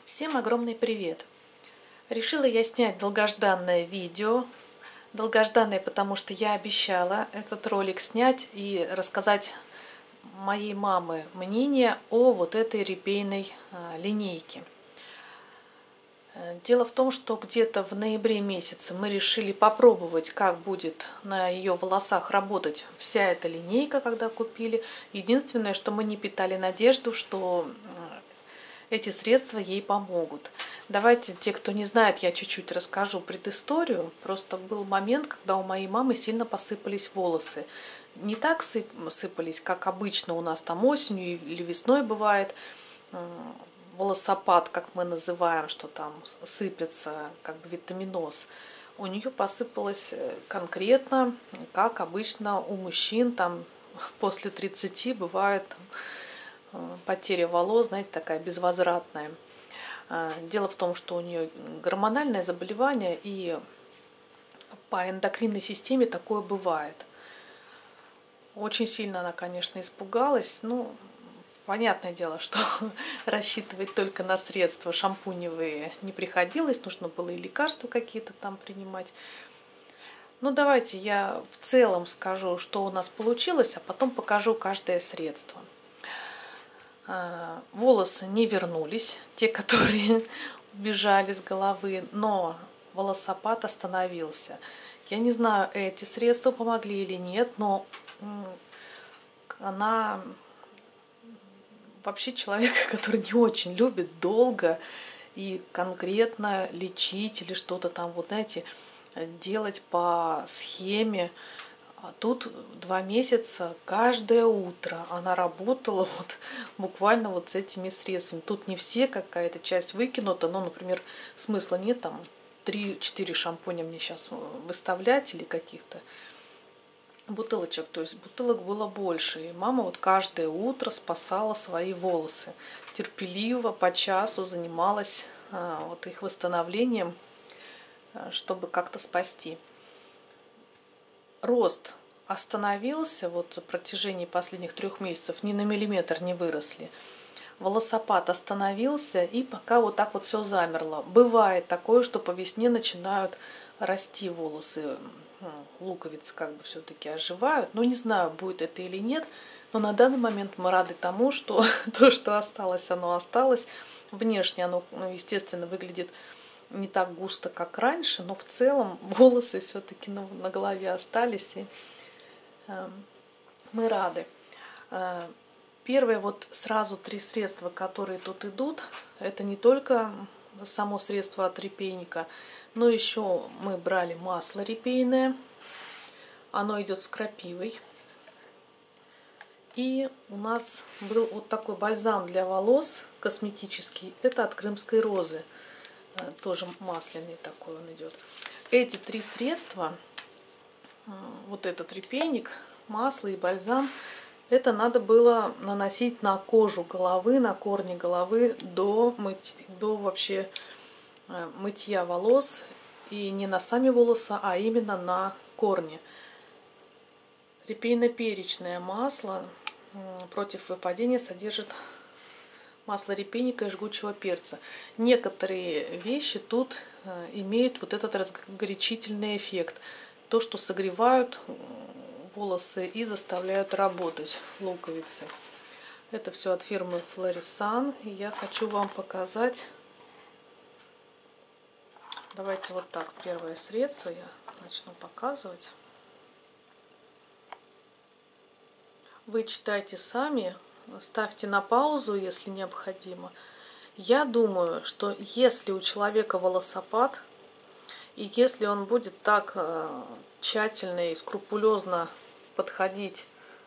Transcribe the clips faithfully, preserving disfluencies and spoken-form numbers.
Всем огромный привет! Решила я снять долгожданное видео. Долгожданное, потому что я обещала этот ролик снять и рассказать моей мамы мнение о вот этой репейной линейке. Дело в том, что где-то в ноябре месяце мы решили попробовать, как будет на ее волосах работать вся эта линейка, когда купили. Единственное, что мы не питали надежду, что эти средства ей помогут. Давайте, те, кто не знает, я чуть-чуть расскажу предысторию. Просто был момент, когда у моей мамы сильно посыпались волосы. Не так сыпались, как обычно у нас там осенью или весной бывает. Волосопад, как мы называем, что там сыпется, как бы витаминоз. У нее посыпалось конкретно, как обычно у мужчин, там после тридцати бывает там, потеря волос, знаете, такая безвозвратная. Дело в том, что у нее гормональное заболевание, и по эндокринной системе такое бывает. Очень сильно она, конечно, испугалась. Ну, понятное дело, что рассчитывать только на средства шампуневые не приходилось. Нужно было и лекарства какие-то там принимать. Ну, давайте я в целом скажу, что у нас получилось, а потом покажу каждое средство. Волосы не вернулись, те, которые убежали с головы, но волосопад остановился. Я не знаю, эти средства помогли или нет, но она вообще человек, который не очень любит долго и конкретно лечить или что-то там, вот знаете, делать по схеме. А тут два месяца, каждое утро она работала вот буквально вот с этими средствами. Тут не все, какая-то часть выкинута, но, например, смысла нет там три-четыре шампуня мне сейчас выставлять или каких-то бутылочек. То есть бутылок было больше. И мама вот каждое утро спасала свои волосы. Терпеливо по часу занималась а, вот их восстановлением, а, чтобы как-то спасти. Рост остановился, вот на протяжении последних трех месяцев ни на миллиметр не выросли. Волосопад остановился, и пока вот так вот все замерло. Бывает такое, что по весне начинают расти волосы, луковицы как бы все-таки оживают. Ну, не знаю, будет это или нет, но на данный момент мы рады тому, что то, что осталось, оно осталось. Внешне оно, ну, естественно, выглядит не так густо, как раньше, но в целом волосы все-таки на, на голове остались, и э, мы рады. Э, первые вот сразу три средства, которые тут идут, это не только само средство от репейника, но еще мы брали масло репейное, оно идет с крапивой. И у нас был вот такой бальзам для волос косметический, это от крымской розы. Тоже масляный такой он идет. Эти три средства, вот этот репейник, масло и бальзам, это надо было наносить на кожу головы, на корни головы до, мыть, до вообще мытья волос. И не на сами волосы, а именно на корни. Репейно-перечное масло против выпадения содержит масло репейника и жгучего перца. Некоторые вещи тут имеют вот этот разгорячительный эффект. То, что согревают волосы и заставляют работать луковицы. Это все от фирмы Florisan. И я хочу вам показать. Давайте вот так. Первое средство я начну показывать. Вы читайте сами. Ставьте на паузу, если необходимо. Я думаю, что если у человека волосопад, и если он будет так э, тщательно и скрупулезно подходить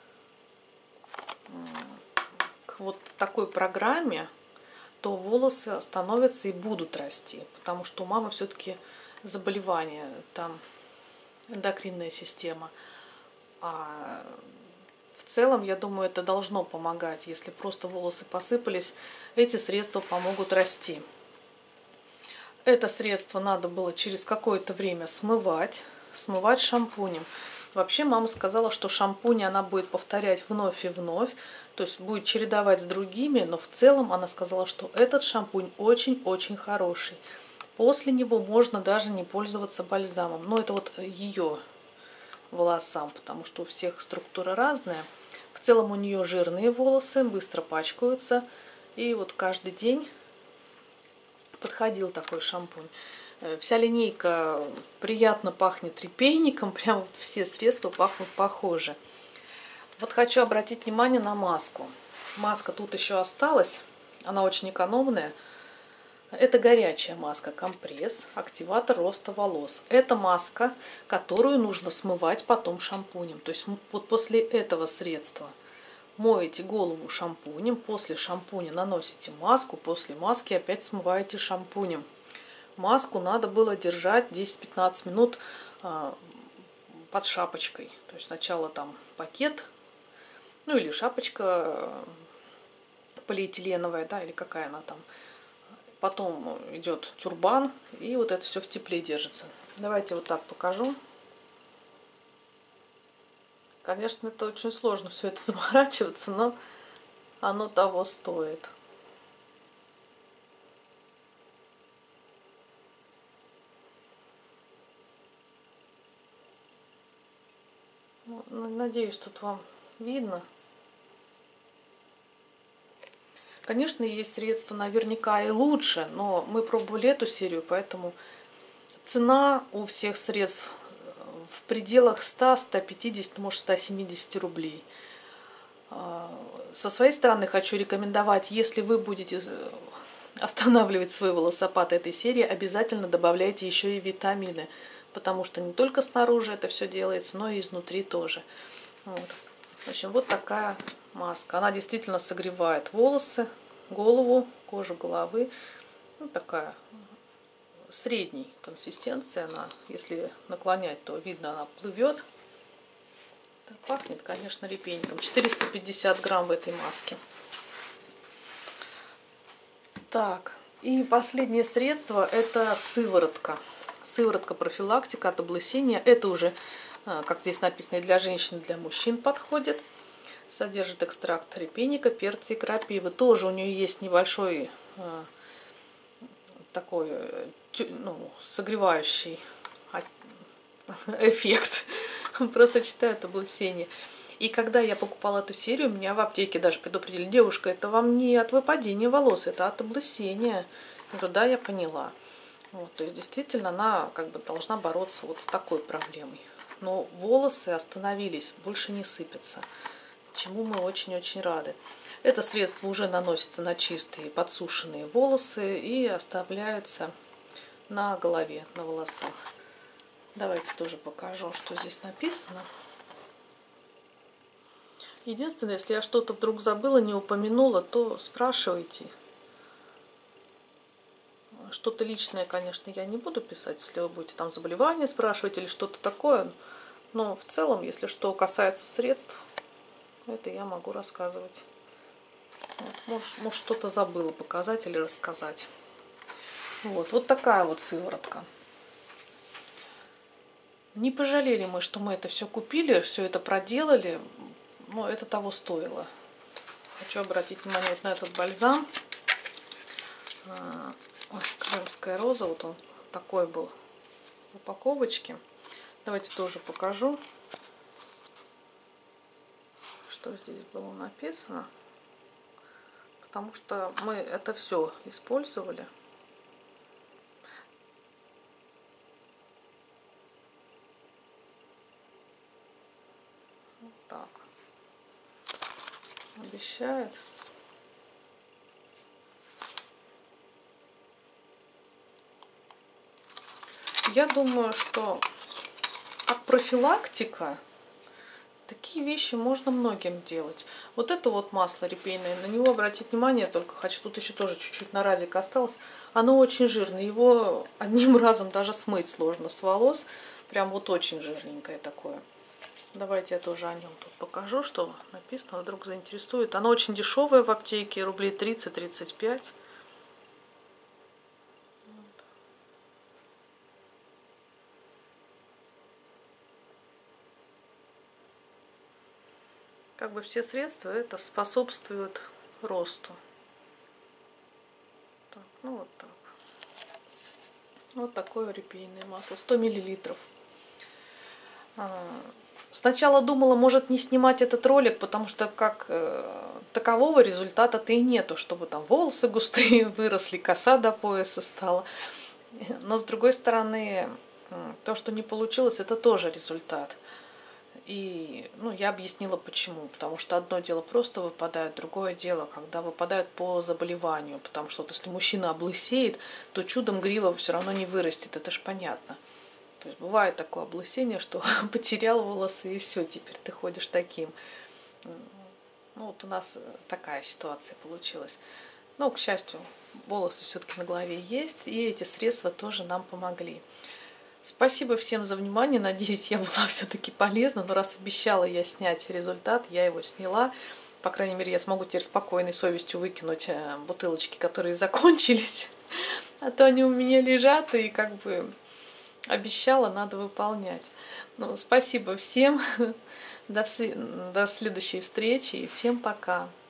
э, к вот такой программе, то волосы остановятся и будут расти. Потому что у мамы все-таки заболевание, там эндокринная система. А в целом, я думаю, это должно помогать. Если просто волосы посыпались, эти средства помогут расти. Это средство надо было через какое-то время смывать, смывать шампунем. Вообще мама сказала, что шампунь она будет повторять вновь и вновь. То То есть будет чередовать с другими, но в целом она сказала, что этот шампунь очень-очень хороший. После него можно даже не пользоваться бальзамом. Но это вот ее волосам, потому что у всех структура разная. В целом у нее жирные волосы, быстро пачкаются. И вот каждый день подходил такой шампунь. Вся линейка приятно пахнет репейником, прям вот все средства пахнут похоже. Вот хочу обратить внимание на маску. Маска тут еще осталась, она очень экономная. Это горячая маска, компресс, активатор роста волос. Это маска, которую нужно смывать потом шампунем. То есть вот после этого средства моете голову шампунем, после шампуня наносите маску, после маски опять смываете шампунем. Маску надо было держать десять-пятнадцать минут под шапочкой. То есть сначала там пакет, ну или шапочка полиэтиленовая, да, или какая она там. Потом идет тюрбан, и вот это все в тепле держится. Давайте вот так покажу. Конечно, это очень сложно все это заморачиваться, но оно того стоит. Надеюсь, тут вам видно. Конечно, есть средства наверняка и лучше, но мы пробовали эту серию, поэтому цена у всех средств в пределах ста-ста пятидесяти, может ста семидесяти рублей. Со своей стороны хочу рекомендовать, если вы будете останавливать свой волосопад этой серии, обязательно добавляйте еще и витамины, потому что не только снаружи это все делается, но и изнутри тоже. Вот. В общем, вот такая маска. Она действительно согревает волосы, голову, кожу головы. Ну, такая средней консистенции. Она, если наклонять, то видно, она плывет. Так, пахнет, конечно, репейником. четыреста пятьдесят грамм в этой маске. Так, и последнее средство – это сыворотка. Сыворотка профилактика от облысения. Это уже, как здесь написано, и для женщин, и для мужчин подходит. Содержит экстракт репейника, перца и крапивы. Тоже у нее есть небольшой э, такой ну, согревающий эффект. Просто читают облысение. И когда я покупала эту серию, меня в аптеке даже предупредили: девушка, это вам не от выпадения волос, это от облысения. Я говорю, да, я поняла. Вот, то есть действительно она как бы должна бороться вот с такой проблемой. Но волосы остановились, больше не сыпятся, чему мы очень-очень рады. Это средство уже наносится на чистые подсушенные волосы и оставляется на голове, на волосах. Давайте тоже покажу, что здесь написано. Единственное, если я что-то вдруг забыла, не упомянула, то спрашивайте. Что-то личное, конечно, я не буду писать, если вы будете там заболевания спрашивать или что-то такое. Но в целом, если что касается средств, это я могу рассказывать. Вот, может, может что-то забыла показать или рассказать. Вот, вот такая вот сыворотка. Не пожалели мы, что мы это все купили, все это проделали. Но это того стоило. Хочу обратить внимание вот на этот бальзам. Ой, крымская роза, вот он такой был в упаковочке. Давайте тоже покажу, что здесь было написано. Потому что мы это все использовали. Вот так. Обещает. Я думаю, что как профилактика такие вещи можно многим делать. Вот это вот масло репейное, на него обратить внимание, только хочу, тут еще тоже чуть-чуть на разик осталось. Оно очень жирное, его одним разом даже смыть сложно с волос. Прям вот очень жирненькое такое. Давайте я тоже о нем тут покажу, что написано, вдруг заинтересует. Оно очень дешевое в аптеке, рублей тридцать-тридцать пять. Как как бы все средства это способствуют росту. Так, ну вот так. Вот такое репейное масло, сто миллилитров. Сначала думала, может не снимать этот ролик, потому что как э, такового результата-то и нету, чтобы там волосы густые выросли, коса до пояса стала. Но с другой стороны, то, что не получилось, это тоже результат. И ну, я объяснила почему. Потому что одно дело просто выпадает, другое дело, когда выпадают по заболеванию. Потому что вот, если мужчина облысеет, то чудом грива все равно не вырастет, это ж понятно. То есть бывает такое облысение, что потерял волосы и все, теперь ты ходишь таким. Ну вот у нас такая ситуация получилась. Но, к счастью, волосы все-таки на голове есть, и эти средства тоже нам помогли. Спасибо всем за внимание. Надеюсь, я была все-таки полезна. Но раз обещала я снять результат, я его сняла. По крайней мере, я смогу теперь спокойной совестью выкинуть бутылочки, которые закончились. А то они у меня лежат, и как бы обещала, надо выполнять. Ну, спасибо всем. До, до следующей встречи и всем пока.